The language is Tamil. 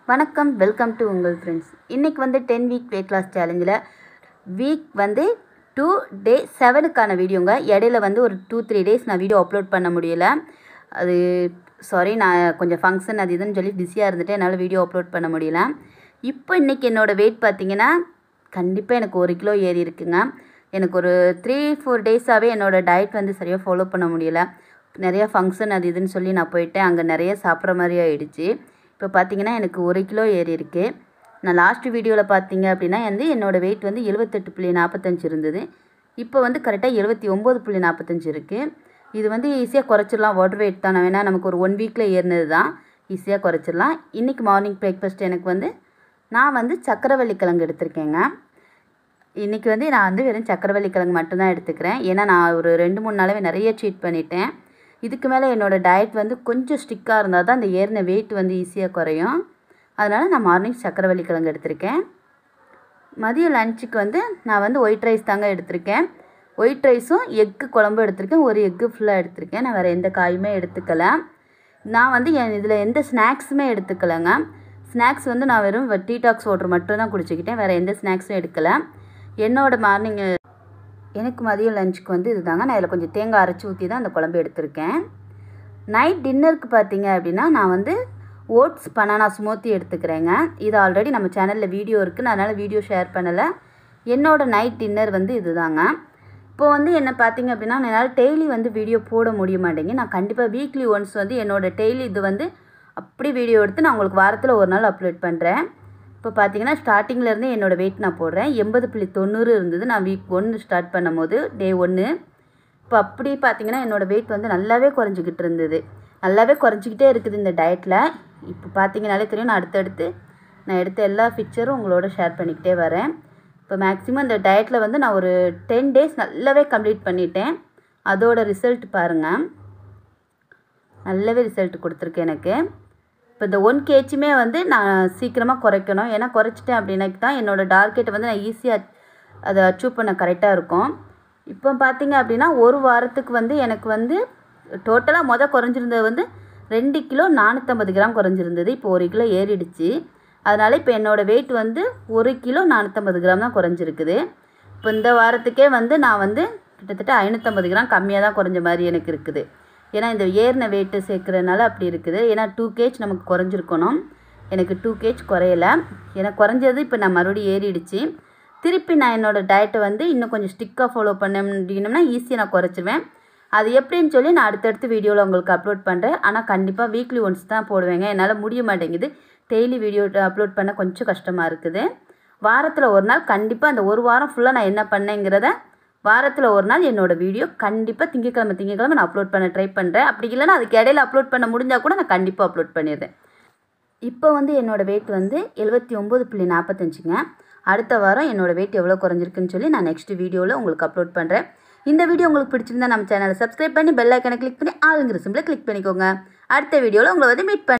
வணக்கம், வெல்கம் டு உங்கள் ஃப்ரெண்ட்ஸ். இன்றைக்கி வந்து 10 வீக் வெயிட் லாஸ் சேலஞ்சில் வீக் வந்து 2 டே 7க்கான வீடியோங்க. இடையில வந்து ஒரு 2-3 டேஸ் நான் வீடியோ அப்லோட் பண்ண முடியலை. அது சாரி, நான் கொஞ்சம் ஃபங்க்ஷன் அது இதுன்னு சொல்லி பிஸியாக இருந்துட்டு என்னால் வீடியோ அப்லோட் பண்ண முடியல. இப்போ இன்றைக்கி என்னோடய வெயிட் பார்த்திங்கன்னா கண்டிப்பாக எனக்கு 1 கிலோ ஏறி இருக்குங்க. எனக்கு ஒரு 3-4 டேஸாகவே என்னோடய டயட் வந்து சரியாக ஃபாலோ பண்ண முடியலை. நிறையா ஃபங்க்ஷன் அது இதுன்னு சொல்லி நான் போயிட்டேன். அங்கே நிறைய சாப்பிட்ற மாதிரி ஆகிடுச்சு. இப்போ பார்த்தீங்கன்னா எனக்கு 1 கிலோ ஏறி இருக்குது. நான் லாஸ்ட் வீடியோவில் பார்த்தீங்க அப்படின்னா வந்து என்னோடய வெயிட் வந்து 78.45 இருந்தது. இப்போ வந்து கரெக்டாக 79.45 இருக்குது. இது வந்து ஈஸியாக குறைச்சிடலாம். வாட்டர் வெயிட் தான் வேணால் நமக்கு ஒரு 1 வீக்கில் ஏறினது தான், ஈஸியாக குறைச்சிடலாம். இன்றைக்கி மார்னிங் பிரேக்ஃபாஸ்ட் எனக்கு வந்து நான் வந்து சக்கரவள்ளி கிழங்கு எடுத்திருக்கேங்க. இன்றைக்கி வந்து நான் வந்து வெறும் சக்கரவள்ளி கிழங்கு மட்டும்தான் எடுத்துக்கிறேன். ஏன்னா நான் ஒரு 2-3 நாளாகவே நிறைய சீட் பண்ணிட்டேன். இதுக்கு மேலே என்னோடய டயட் வந்து கொஞ்சம் ஸ்ட்ரிக்டாக இருந்தால் தான் அந்த ஏறின வெயிட் வந்து ஈஸியாக குறையும். அதனால் நான் மார்னிங் சக்கரவள்ளி கிழங்கு எடுத்திருக்கேன். மதியம் லஞ்சுக்கு வந்து நான் வந்து ஒயிட் ரைஸ் தாங்க எடுத்திருக்கேன். ஒயிட் ரைஸும் எக்கு குழம்பும் எடுத்திருக்கேன். ஒரு எக்கு ஃபுல்லாக எடுத்திருக்கேன். நான் வேறு எந்த காயுமே எடுத்துக்கல. நான் வந்து இதில் எந்த ஸ்நாக்ஸுமே எடுத்துக்கலைங்க. ஸ்நாக்ஸ் வந்து நான் வெறும் டீடாக்ஸ் வாட்டர் மட்டும் தான் குடிச்சிக்கிட்டேன். வேறு எந்த ஸ்நாக்ஸும் எடுக்கலை. எனக்கு மதியம் லஞ்சுக்கு வந்து இது தாங்க. நான் இதில் கொஞ்சம் தேங்காய் அரைச்சி ஊற்றி தான் அந்த குழம்பு எடுத்திருக்கேன். நைட் டின்னருக்கு பார்த்தீங்க அப்படின்னா நான் வந்து ஓட்ஸ் பனானா ஸ்மூத்தி எடுத்துக்கிறேங்க. இது ஆல்ரெடி நம்ம சேனலில் வீடியோ இருக்குது, அதனால் வீடியோ ஷேர் பண்ணலை. என்னோடய நைட் டின்னர் வந்து இது தாங்க. இப்போது வந்து என்ன பார்த்தீங்க அப்படின்னா என்னால் டெய்லி வந்து வீடியோ போட முடிய மாட்டேங்க. நான் கண்டிப்பாக வீக்லி ஒன்ஸ் வந்து என்னோடய டெய்லி இது வந்து அப்படி வீடியோ எடுத்து நான் உங்களுக்கு வாரத்தில் ஒரு நாள் அப்லோட் பண்ணுறேன். இப்போ பார்த்தீங்கன்னா ஸ்டார்டிங்லேருந்து என்னோடய வெயிட் நான் போடுறேன். 80.90 இருந்தது நான் வீக் 1 ஸ்டார்ட் பண்ணும் போது, டே 1. இப்போ அப்படி பார்த்தீங்கன்னா என்னோடய வெயிட் வந்து நல்லாவே குறைஞ்சிக்கிட்டு இருந்தது. நல்லாவே குறைஞ்சிக்கிட்டே இருக்குது இந்த டயட்டில். இப்போ பார்த்தீங்கனாலே தெரியும், நான் அடுத்தடுத்து நான் எடுத்த எல்லா பிக்சரும் உங்களோட ஷேர் பண்ணிக்கிட்டே வரேன். இப்போ மேக்ஸிமம் இந்த டயட்டில் வந்து நான் ஒரு 10 டேஸ் நல்லாவே கம்ப்ளீட் பண்ணிட்டேன். அதோட ரிசல்ட் பாருங்கள், நல்லாவே ரிசல்ட் கொடுத்துருக்கு எனக்கு. இப்போ இந்த 1 kgமே வந்து நான் சீக்கிரமாக குறைக்கணும். ஏன்னா குறைச்சிட்டேன் அப்படின்னாக்கி தான் என்னோடய டார்கெட்டை வந்து நான் ஈஸியாக அதை அச்சீவ் பண்ண கரெக்டாக இருக்கும். இப்போ பார்த்தீங்க அப்படின்னா ஒரு வாரத்துக்கு வந்து எனக்கு வந்து டோட்டலாக குறைஞ்சிருந்தது வந்து 2 கிலோ 450 கிராம் குறைஞ்சிருந்தது. இப்போ 1 கிலோ ஏறிடுச்சு. அதனால் இப்போ என்னோடய வெயிட் வந்து 1 கிலோ 450 கிராம் தான் குறைஞ்சிருக்குது. இப்போ இந்த வாரத்துக்கே வந்து நான் வந்து கிட்டத்தட்ட 550 கிராம் கம்மியாக தான் குறைஞ்ச மாதிரி எனக்கு இருக்குது. ஏன்னா இந்த ஏறின வெயிட்டு சேர்க்குறதுனால அப்படி இருக்குது. ஏன்னா 2 kg நமக்கு குறைஞ்சிருக்கணும். எனக்கு 2 kg குறையலை. எனக்கு குறைஞ்சது இப்போ நான் மறுபடியும் ஏறிடுச்சு. திருப்பி நான் என்னோடய டயட்டை வந்து இன்னும் கொஞ்சம் ஸ்ட்ரிக்டாக ஃபாலோ பண்ண முடியணும்னா ஈஸியாக நான் குறைச்சிடுவேன். அது எப்படின்னு சொல்லி நான் அடுத்தடுத்து வீடியோவில் உங்களுக்கு அப்லோட் பண்ணுறேன். ஆனால் கண்டிப்பாக வீக்லி ஒன்ஸ் தான் போடுவேங்க. என்னால் முடிய மாட்டேங்குது. டெய்லி வீடியோ அப்லோட் பண்ண கொஞ்சம் கஷ்டமாக இருக்குது. வாரத்தில் ஒரு நாள் கண்டிப்பாக அந்த ஒரு வாரம் ஃபுல்லாக நான் என்ன பண்ணேங்கிறத வாரத்தில் ஒரு நாள் என்னோடய வீடியோ கண்டிப்பாக திங்கக்கிழமை நான் அப்லோட் பண்ண ட்ரை பண்ணுறேன். அப்படி இல்லைன்னா அதுக்கு இடையில அப்லோட் பண்ண முடிஞ்சால் கூட நான் கண்டிப்பாக அப்லோட் பண்ணிடுறேன். இப்போ வந்து என்னோடய வெயிட் வந்து 79.45ங்க. அடுத்த வாரம் என்னோடய வெயிட் எவ்வளோ குறைஞ்சிருக்குன்னு சொல்லி நான் நெக்ஸ்ட் வீடியோவில் உங்களுக்கு அப்லோட் பண்ணுறேன். இந்த வீடியோ உங்களுக்கு பிடிச்சிருந்தா நம்ம சேனலை சப்ஸ்கிரைப் பண்ணி பெல் ஐக்கனை கிளிக் பண்ணி ஆளுங்கிற சிம்பிளை கிளிக் பண்ணிக்கோங்க. அடுத்த வீடியோவில் உங்களை வந்து மீட்